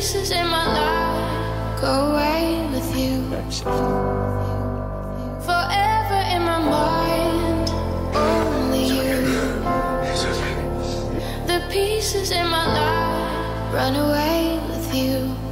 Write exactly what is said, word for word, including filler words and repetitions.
pieces in my life go away with you. Forever in my mind, only you. The pieces in my life run away with you.